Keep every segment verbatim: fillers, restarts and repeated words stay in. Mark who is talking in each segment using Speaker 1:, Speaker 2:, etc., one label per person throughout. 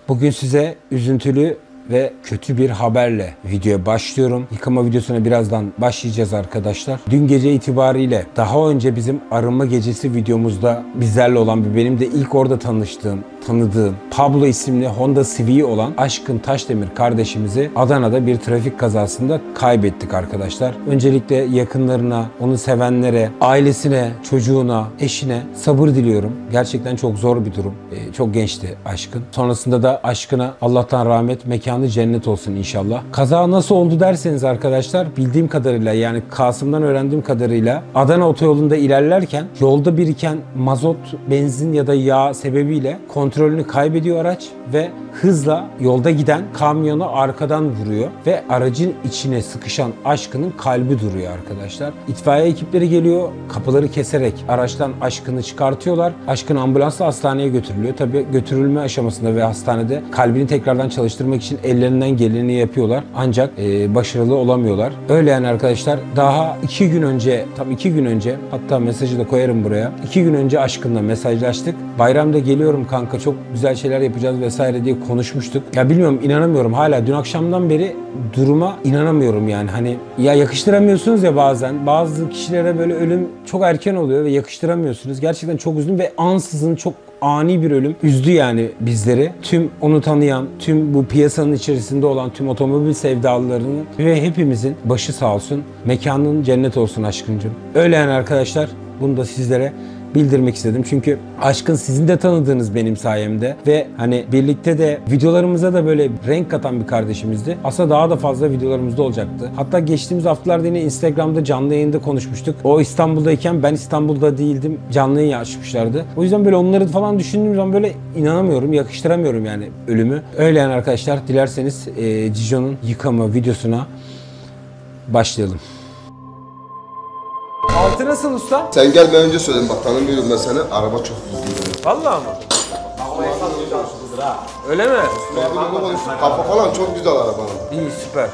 Speaker 1: Bugün size üzüntülü ve kötü bir haberle videoya başlıyorum. Yıkama videosuna birazdan başlayacağız arkadaşlar. Dün gece itibariyle daha önce bizim arınma gecesi videomuzda bizlerle olan bir benim de ilk orada tanıştığım, tanıdığım Pablo isimli Honda Civic'i olan Aşkın Taşdemir kardeşimizi Adana'da bir trafik kazasında kaybettik arkadaşlar. Öncelikle yakınlarına, onu sevenlere, ailesine, çocuğuna, eşine sabır diliyorum. Gerçekten çok zor bir durum. Ee, çok gençti Aşkın. Sonrasında da Aşkın'a Allah'tan rahmet, mekanı cennet olsun inşallah. Kaza nasıl oldu derseniz arkadaşlar, bildiğim kadarıyla, yani Kasım'dan öğrendiğim kadarıyla Adana otoyolunda ilerlerken yolda biriken mazot, benzin ya da yağ sebebiyle kontrolünü kaybediyor araç ve hızla yolda giden kamyona arkadan vuruyor ve aracın içine sıkışan Aşkın'ın kalbi duruyor arkadaşlar. İtfaiye ekipleri geliyor, kapıları keserek araçtan Aşkın'ı çıkartıyorlar. Aşkın ambulansla hastaneye götürülüyor. Tabii götürülme aşamasında ve hastanede kalbini tekrardan çalıştırmak için ellerinden geleni yapıyorlar. Ancak e, başarılı olamıyorlar. Öyle yani arkadaşlar. Daha iki gün önce, tam iki gün önce, hatta mesajı da koyarım buraya. iki gün önce Aşkın'la mesajlaştık. Bayramda geliyorum kanka, çok güzel şeyler yapacağız vesaire diye konuşmuştuk. Ya bilmiyorum, inanamıyorum. Hala dün akşamdan beri duruma inanamıyorum yani. Hani ya yakıştıramıyorsunuz ya bazen. Bazı kişilere böyle ölüm çok erken oluyor ve yakıştıramıyorsunuz. Gerçekten çok üzüldüm ve ansızın çok ani bir ölüm üzdü yani bizleri. Tüm onu tanıyan, tüm bu piyasanın içerisinde olan tüm otomobil sevdalılarının ve hepimizin başı sağ olsun. Mekanın cennet olsun Aşkıncığım. Öyle yani arkadaşlar. Bunu da sizlere bildirmek istedim. Çünkü Aşkın sizin de tanıdığınız benim sayemde ve hani birlikte de videolarımıza da böyle renk katan bir kardeşimizdi. Aslında daha da fazla videolarımızda olacaktı. Hatta geçtiğimiz haftalarda yine Instagram'da canlı yayında konuşmuştuk. O İstanbul'dayken ben İstanbul'da değildim. Canlı yayın açmışlardı. O yüzden böyle onları falan düşündüğüm zaman böyle inanamıyorum, yakıştıramıyorum yani ölümü. Öyle yani arkadaşlar, dilerseniz e, Cico'nun yıkama videosuna başlayalım. Altı nasıl usta?
Speaker 2: Sen gelmeden önce söyledim, bak tanımıyorum ben seni. Araba çok güzel.
Speaker 1: Vallahi mı? Öyle mi?
Speaker 2: Kafa falan çok güzel arabanın.
Speaker 1: İyi, süper.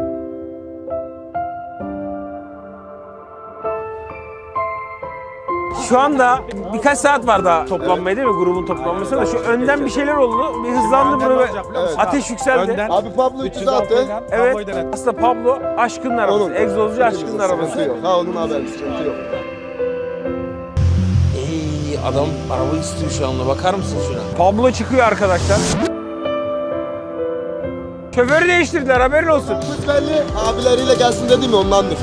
Speaker 1: Şu anda birkaç saat var daha toplanmaya, değil mi? Grubun toplanmasına da şu önden bir şeyler oldu. Bir hızlandı böyle. Evet. Ateş yükseldi.
Speaker 3: Önden.
Speaker 2: Abi Pablo üç yüz altı.
Speaker 1: Evet. Aslında Pablo Aşkın'ın arabası.
Speaker 2: Onun.
Speaker 1: Egzozcu Aşkın'ın arabası.
Speaker 2: Ha, onun haberi, sıkıntı yok.
Speaker 1: Ey adam araba istiyor şu anda. Bakar mısın şuna? Pablo çıkıyor arkadaşlar. Şoförü değiştirdiler, haberin olsun.
Speaker 2: Belli abileriyle gelsin dedim ya, ondandır.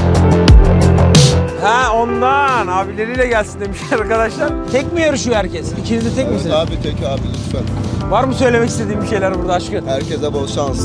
Speaker 1: Ha ondan, abileriyle gelsin demişler arkadaşlar. Tek mi yarışıyor herkes? İkiniz de tek
Speaker 2: Evet,
Speaker 1: misiniz?
Speaker 2: abi tek abi lütfen.
Speaker 1: Var mı söylemek istediğin bir şeyler burada Aşkın?
Speaker 2: Herkese bol şans.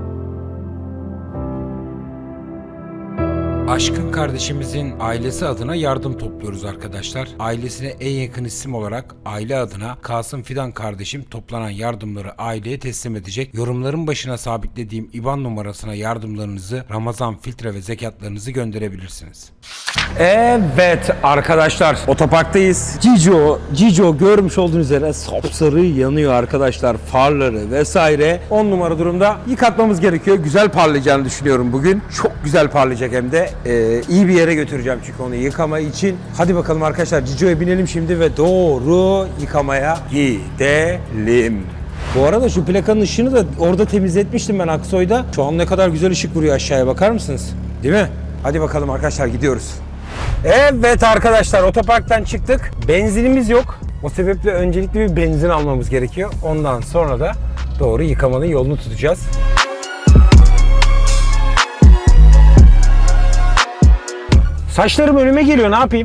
Speaker 1: Aşkın kardeşimizin ailesi adına yardım topluyoruz arkadaşlar. Ailesine en yakın isim olarak aile adına Kasım Fidan kardeşim toplanan yardımları aileye teslim edecek. Yorumların başına sabitlediğim İ B A N numarasına yardımlarınızı, Ramazan filtre ve zekatlarınızı gönderebilirsiniz. Evet arkadaşlar, otoparktayız. Cico, Cico görmüş olduğunuz üzere sapsarı yanıyor arkadaşlar, farları vesaire. on numara durumda, yıkatmamız gerekiyor. Güzel parlayacağını düşünüyorum bugün. Çok güzel parlayacak hem de. Ee, iyi bir yere götüreceğim çünkü onu yıkama için. Hadi bakalım arkadaşlar, Cico'ya binelim şimdi ve doğru yıkamaya gidelim. Bu arada şu plakanın ışığını da orada temizletmiştim ben Aksoy'da. Şu an ne kadar güzel ışık vuruyor aşağıya, bakar mısınız? Değil mi? Hadi bakalım arkadaşlar, gidiyoruz. Evet arkadaşlar, otoparktan çıktık. Benzinimiz yok. O sebeple öncelikle bir benzin almamız gerekiyor. Ondan sonra da doğru yıkamanın yolunu tutacağız. Saçlarım önüme geliyor, ne yapayım?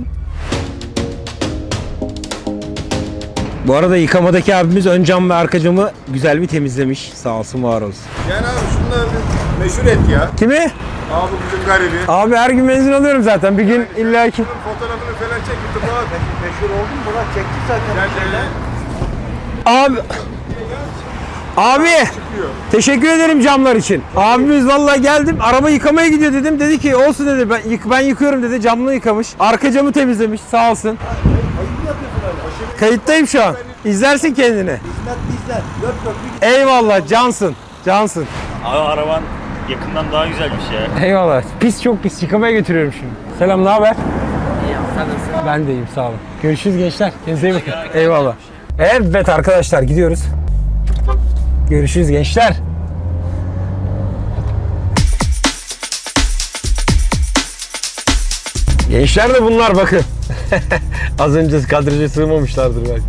Speaker 1: Bu arada yıkamadaki abimiz ön cam ve arka camı güzel bir temizlemiş. Sağ olsun, var olsun.
Speaker 3: Yani abi şunları bir meşhur et ya.
Speaker 1: Kimi?
Speaker 3: Abi bizim garibi.
Speaker 1: Abi her gün benzin alıyorum zaten. Bir gün illa ki.
Speaker 3: Fotoğrafını falan çek bir tık abi.
Speaker 4: Meşhur oldun, Murat çekti zaten.
Speaker 3: Sen de
Speaker 1: Abi. Abi. Teşekkür ederim camlar için. Abimiz vallahi geldim. Araba yıkamaya gidiyor dedim. Dedi ki olsun dedi. Ben, yık, ben yıkıyorum dedi. Camını yıkamış. Arka camı temizlemiş. Sağ olsun. Kayıttayım şu an. İzlersin kendini.
Speaker 4: Hizmet bizden. Dört dörtlük.
Speaker 1: Eyvallah cansın. Cansın.
Speaker 5: Abi araban yakından daha güzelmiş ya.
Speaker 1: Eyvallah. Pis, çok pis. Yıkamaya götürüyorum şimdi. Selam, ne haber? İyiyim, sen nasılsın? Ben de iyiyim, sağ olun. Görüşürüz gençler. Kendinize iyi bakın. Eyvallah. Evet arkadaşlar, gidiyoruz. Görüşürüz gençler. Gençler de bunlar bakın. Az önce kadraja sığmamışlardır belki.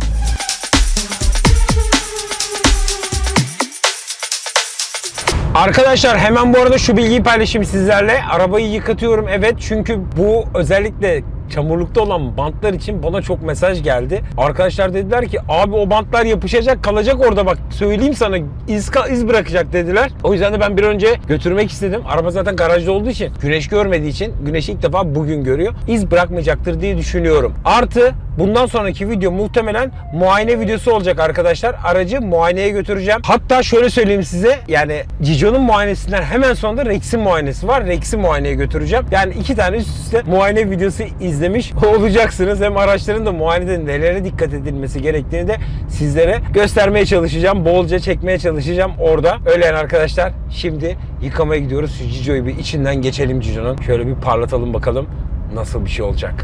Speaker 1: Arkadaşlar hemen bu arada şu bilgiyi paylaşayım sizlerle. Arabayı yıkatıyorum evet, çünkü bu özellikle çamurlukta olan bantlar için bana çok mesaj geldi. Arkadaşlar dediler ki abi o bantlar yapışacak, kalacak orada, bak söyleyeyim sana, iz, iz bırakacak dediler. O yüzden de ben bir önce götürmek istedim. Araba zaten garajda olduğu için, güneş görmediği için, güneşi ilk defa bugün görüyor. İz bırakmayacaktır diye düşünüyorum. Artı bundan sonraki video muhtemelen muayene videosu olacak arkadaşlar. Aracı muayeneye götüreceğim. Hatta şöyle söyleyeyim size, yani Cico'nun muayenesinden hemen sonra Rex'in muayenesi var. Rex'i muayeneye götüreceğim. Yani iki tane üst üste muayene videosu izlemiş olacaksınız. Hem araçların da muayenede nelere dikkat edilmesi gerektiğini de sizlere göstermeye çalışacağım. Bolca çekmeye çalışacağım orada. Öyle yani arkadaşlar. Şimdi yıkamaya gidiyoruz. Şu Cico'yu bir içinden geçelim Cico'nun. Şöyle bir parlatalım bakalım nasıl bir şey olacak.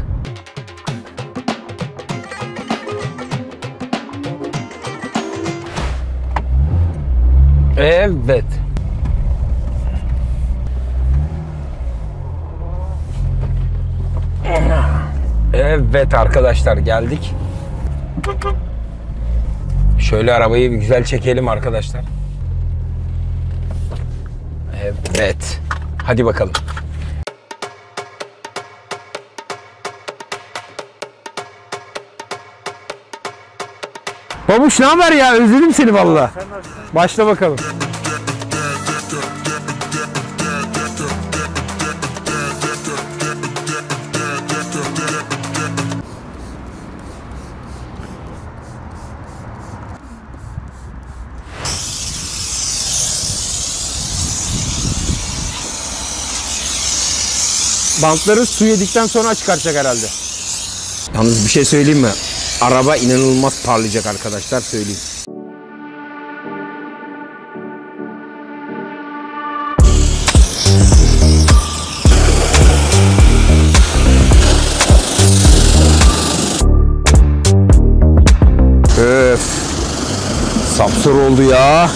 Speaker 1: Evet. Evet arkadaşlar, geldik. Şöyle arabayı bir güzel çekelim arkadaşlar. Evet. Hadi bakalım. Babuş ne haber ya? Özledim seni valla. Başla bakalım. Bantları su yedikten sonra çıkartacak herhalde. Yalnız bir şey söyleyeyim mi? Araba inanılmaz parlayacak arkadaşlar, söyleyeyim. Öf. Sapsarı oldu ya.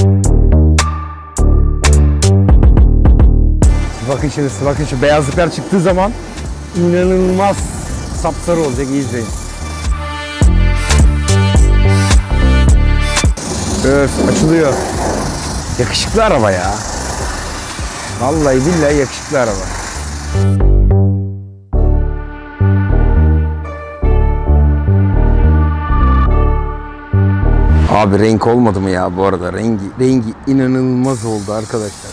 Speaker 1: Bakın şimdi, bakın şu beyazlıklar çıktığı zaman inanılmaz sapsarı olacak, iyi izleyin. Öf, açılıyor. Yakışıklı araba ya. Vallahi billahi yakışıklı araba. Abi renk olmadı mı ya bu arada? Rengi, rengi inanılmaz oldu arkadaşlar.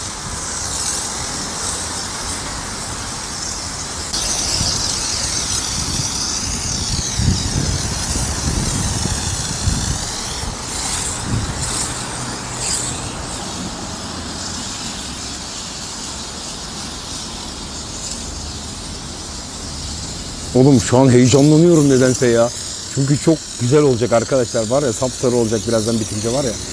Speaker 1: Oğlum şu an heyecanlanıyorum nedense ya. Çünkü çok güzel olacak arkadaşlar, var ya, sapsarı olacak birazdan bitince, var ya.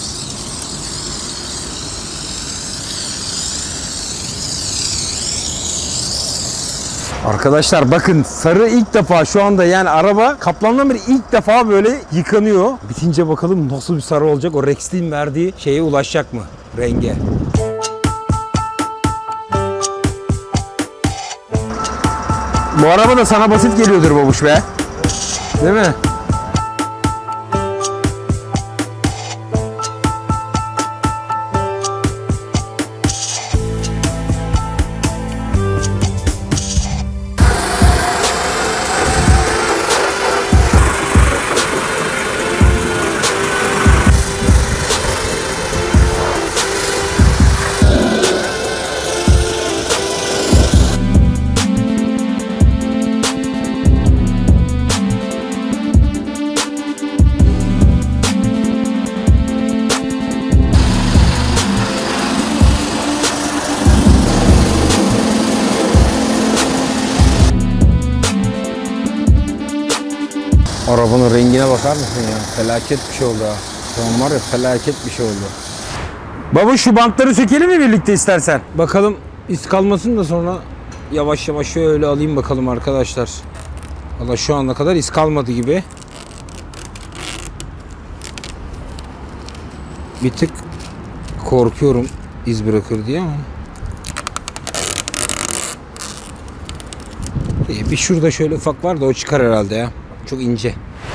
Speaker 1: Arkadaşlar bakın, sarı ilk defa şu anda, yani araba kaplandan beri ilk defa böyle yıkanıyor. Bitince bakalım nasıl bir sarı olacak, o Rex'in verdiği şeye ulaşacak mı, renge. Bu araba da sana basit geliyordur babuş be. Değil mi? Arabanın rengine bakar mısın ya? Felaket bir şey oldu ha. Şu an var ya, felaket bir şey oldu. Baba şu bantları sökelim mi birlikte istersen? Bakalım iz kalmasın da sonra yavaş yavaş şöyle alayım bakalım arkadaşlar. Valla şu ana kadar iz kalmadı gibi. Bir tık korkuyorum iz bırakır diye ama. Bir şurada şöyle ufak var da o çıkar herhalde ya. Çok ince.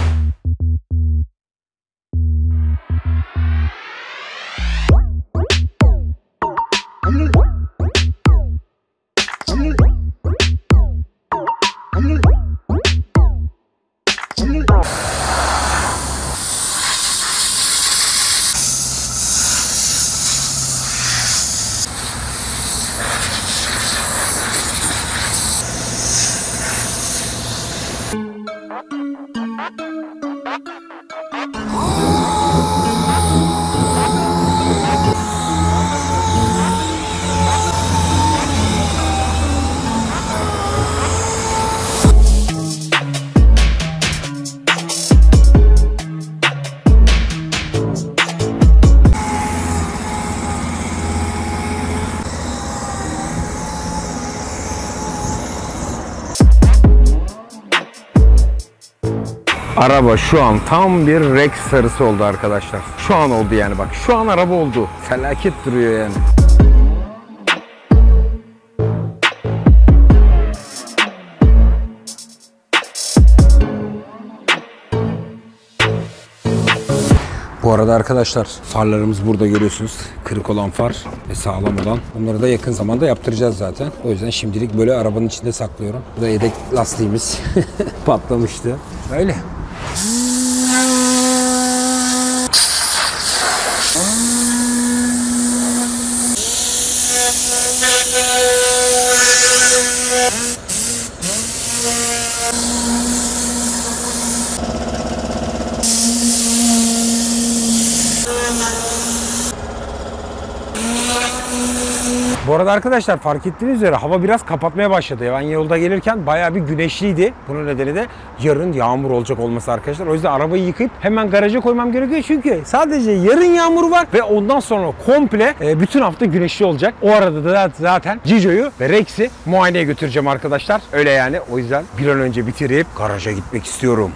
Speaker 1: Araba şu an tam bir Rex sarısı oldu arkadaşlar. Şu an oldu yani bak. Şu an araba oldu. Felaket duruyor yani. Bu arada arkadaşlar farlarımız burada görüyorsunuz. Kırık olan far ve sağlam olan. Bunları da yakın zamanda yaptıracağız zaten. O yüzden şimdilik böyle arabanın içinde saklıyorum. Burada yedek lastiğimiz patlamıştı. Öyle. Bu arada arkadaşlar fark ettiğiniz üzere hava biraz kapatmaya başladı. Ben yolda gelirken bayağı bir güneşliydi. Bunun nedeni de yarın yağmur olacak olması arkadaşlar. O yüzden arabayı yıkayıp hemen garaja koymam gerekiyor. Çünkü sadece yarın yağmur var ve ondan sonra komple e, bütün hafta güneşli olacak. O arada da zaten Cico'yu ve Rex'i muayeneye götüreceğim arkadaşlar. Öyle yani. O yüzden bir an önce bitirip garaja gitmek istiyorum.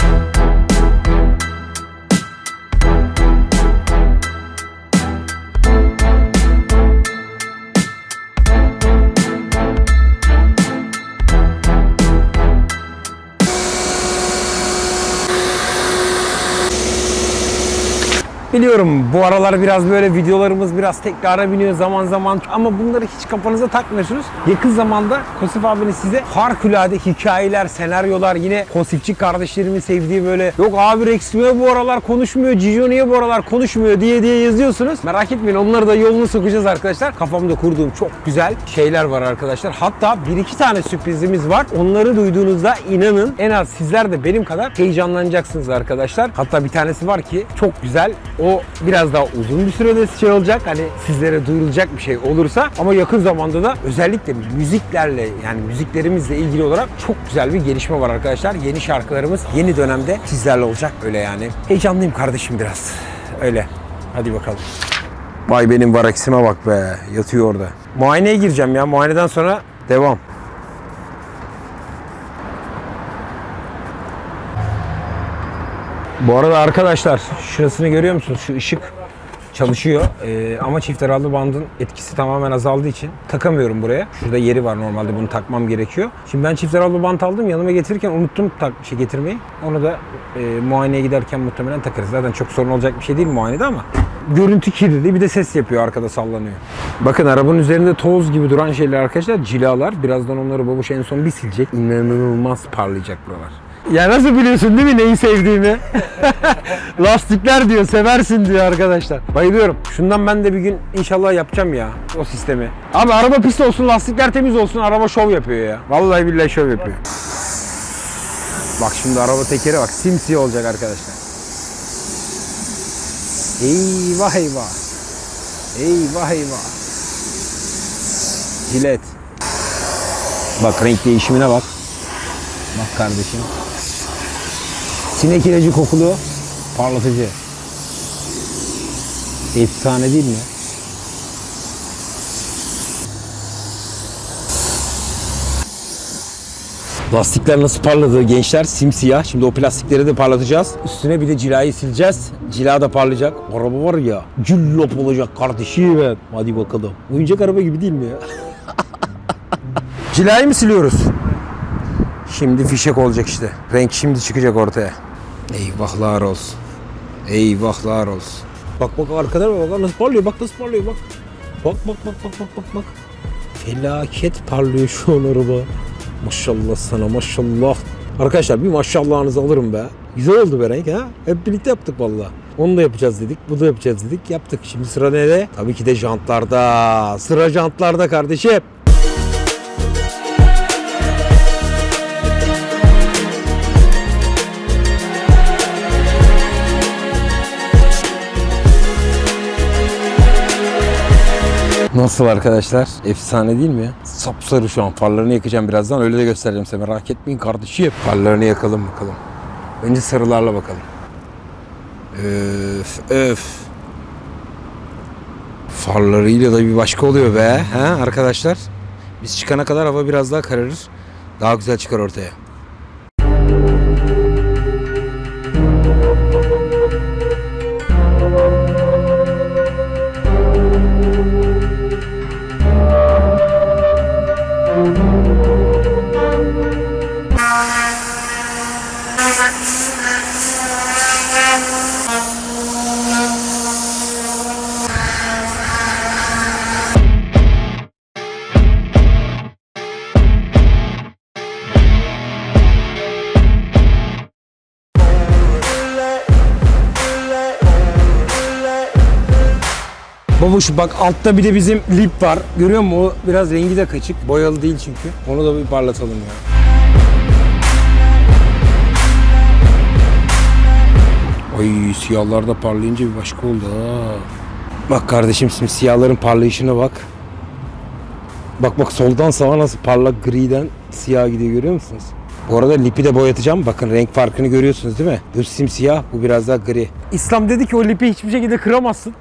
Speaker 1: Biliyorum bu aralar biraz böyle videolarımız biraz tekrara biniyor zaman zaman ama bunları hiç kafanıza takmıyorsunuz. Yakın zamanda Kosif abinin size harikulade hikayeler, senaryolar, yine Kosifçi kardeşlerimin sevdiği böyle yok abi Rex niye bu aralar konuşmuyor, Cico niye bu aralar konuşmuyor diye diye yazıyorsunuz. Merak etmeyin, onları da yolunu sokacağız arkadaşlar. Kafamda kurduğum çok güzel şeyler var arkadaşlar. Hatta bir iki tane sürprizimiz var. Onları duyduğunuzda inanın en az sizler de benim kadar heyecanlanacaksınız arkadaşlar. Hatta bir tanesi var ki çok güzel. O biraz daha uzun bir sürede şey olacak. Hani sizlere duyurulacak bir şey olursa ama yakın zamanda da özellikle müziklerle yani müziklerimizle ilgili olarak çok güzel bir gelişme var arkadaşlar. Yeni şarkılarımız yeni dönemde sizlerle olacak öyle yani. Heyecanlıyım kardeşim biraz. Öyle. Hadi bakalım. Vay benim Varex'ime bak be. Yatıyor orada. Muayeneye gireceğim ya. Muayeneden sonra devam. Bu arada arkadaşlar şurasını görüyor musunuz? Şu ışık çalışıyor ee, ama çift aralı bandın etkisi tamamen azaldığı için takamıyorum buraya. Şurada yeri var, normalde bunu takmam gerekiyor. Şimdi ben çift aralı bant aldım, yanıma getirirken unuttum tak şey getirmeyi. Onu da e, muayeneye giderken muhtemelen takarız. Zaten çok sorun olacak bir şey değil muayenede ama görüntü kirliliği, bir de ses yapıyor, arkada sallanıyor. Bakın arabanın üzerinde toz gibi duran şeyler arkadaşlar cilalar. Birazdan onları babuş en son bir silecek. İnanılmaz parlayacak buralar. Ya nasıl biliyorsun değil mi neyi sevdiğimi? Lastikler diyor, seversin diyor arkadaşlar. Bayılıyorum. Şundan ben de bir gün inşallah yapacağım ya o sistemi. Abi araba pis olsun, lastikler temiz olsun, araba şov yapıyor ya. Vallahi billahi şov yapıyor. Bak şimdi araba tekeri bak simsiyah olacak arkadaşlar. Eyvah eyvah. Eyvah eyvah. Jilet. Bak renk değişimine bak. Bak kardeşim. Sinek ilacı kokulu parlatıcı. Efsane değil mi? Lastikler nasıl parladı gençler? Simsiyah. Şimdi o plastikleri de parlatacağız. Üstüne bir de cilayı sileceğiz. Cila da parlayacak. Araba var ya, cüllop olacak kardeşim. Hadi bakalım. Oyuncak araba gibi değil mi ya? Cilayı mı siliyoruz? Şimdi fişek olacak işte. Renk şimdi çıkacak ortaya. Eyvahlar olsun. Eyvahlar olsun. Bak bak arkada bak, bak nasıl parlıyor, bak nasıl parlıyor bak. Bak bak bak bak bak bak bak. Felaket parlıyor şu an araba. Maşallah sana maşallah. Arkadaşlar bir maşallahınızı alırım be. Güzel oldu be renk ha. Hep birlikte yaptık valla. Onu da yapacağız dedik, bu da yapacağız dedik. Yaptık. Şimdi sıra nerede? Tabii ki de jantlarda. Sıra jantlarda kardeşim. Nasıl arkadaşlar? Efsane değil mi ya? Sapsarı şu an. Farlarını yakacağım birazdan. Öyle de göstereceğim size. Merak etmeyin kardeşim. Farlarını yakalım bakalım. Önce sarılarla bakalım. Öf öf. Farlarıyla da bir başka oluyor be. Ha arkadaşlar? Biz çıkana kadar hava biraz daha kararır. Daha güzel çıkar ortaya. Babuş bak altta bir de bizim lip var. Görüyor musun? O biraz rengi de kaçık. Boyalı değil çünkü. Onu da bir parlatalım ya. Ay siyahlar da parlayınca bir başka oldu ha. Bak kardeşim şimdi siyahların parlayışına bak. Bak bak soldan sağa nasıl parlak griden siyah gidiyor görüyor musunuz? Bu arada lipi de boyatacağım. Bakın renk farkını görüyorsunuz değil mi? Bu simsiyah, bu biraz daha gri. İslam dedi ki o lipi hiçbir şekilde kıramazsın.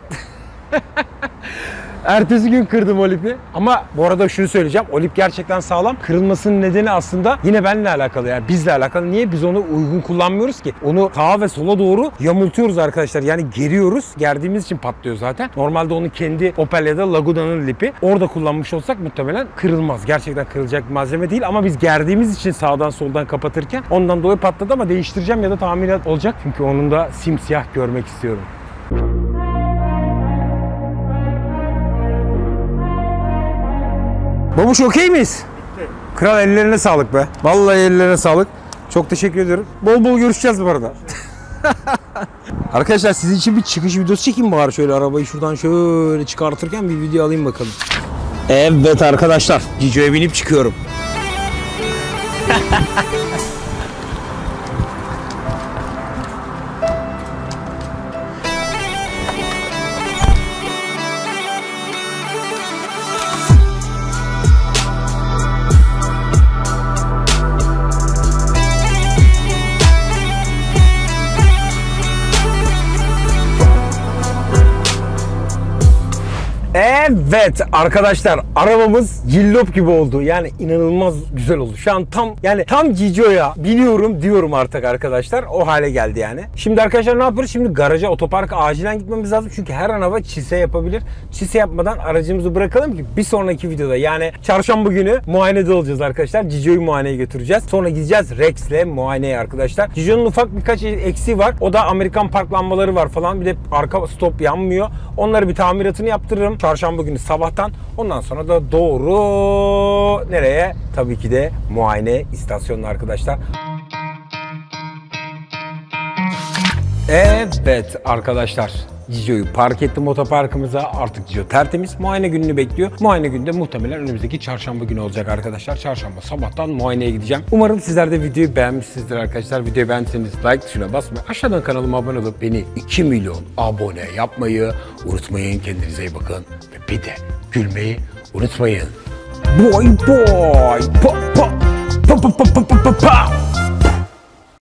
Speaker 1: Ertesi gün kırdım o lipi. Ama bu arada şunu söyleyeceğim. O lip gerçekten sağlam. Kırılmasının nedeni aslında yine benimle alakalı. Yani bizle alakalı. Niye? Biz onu uygun kullanmıyoruz ki. Onu sağa ve sola doğru yamultuyoruz arkadaşlar. Yani geriyoruz. Gerdiğimiz için patlıyor zaten. Normalde onu kendi Opel ya da Laguna'nın lipi. Orada kullanmış olsak muhtemelen kırılmaz. Gerçekten kırılacak bir malzeme değil. Ama biz gerdiğimiz için sağdan soldan kapatırken ondan dolayı patladı ama değiştireceğim ya da tamirat olacak. Çünkü onun da simsiyah görmek istiyorum. Babuş okey miyiz? Bitti. Kral ellerine sağlık be. Vallahi ellerine sağlık. Çok teşekkür ediyorum. Bol bol görüşeceğiz bu arada. Arkadaşlar sizin için bir çıkış videosu çekeyim bari şöyle arabayı şuradan şöyle çıkartırken bir video alayım bakalım. Evet arkadaşlar Cico'ya binip çıkıyorum. Evet arkadaşlar arabamız cillop gibi oldu. Yani inanılmaz güzel oldu. Şu an tam yani tam Cico'ya biniyorum diyorum artık arkadaşlar. O hale geldi yani. Şimdi arkadaşlar ne yapıyoruz? Şimdi garaja, otoparka acilen gitmemiz lazım. Çünkü her araba çise yapabilir. Çise yapmadan aracımızı bırakalım ki bir sonraki videoda yani çarşamba günü muayenede olacağız arkadaşlar. Cico'yu muayeneye götüreceğiz. Sonra gideceğiz Rex'le muayeneye arkadaşlar. Cico'nun ufak birkaç eksiği var. O da Amerikan park lambaları var falan. Bir de arka stop yanmıyor. Onları bir tamiratını yaptırırım. Çarşamba günü sabahtan. Ondan sonra da doğru nereye? Tabii ki de muayene istasyonuna arkadaşlar. Evet arkadaşlar. Cico'yu park ettim otoparkımıza. Artık Cico tertemiz. Muayene gününü bekliyor. Muayene günü de muhtemelen önümüzdeki çarşamba günü olacak arkadaşlar. Çarşamba sabahtan muayeneye gideceğim. Umarım sizler de videoyu beğenmişsinizdir arkadaşlar. Videoyu beğendiyseniz like tuşuna basmayı, aşağıdan kanalıma abone olup beni iki milyon abone yapmayı unutmayın. Kendinize iyi bakın. Ve bir de gülmeyi unutmayın. Boy boy. Pa pa pa pa pa pa pa pa.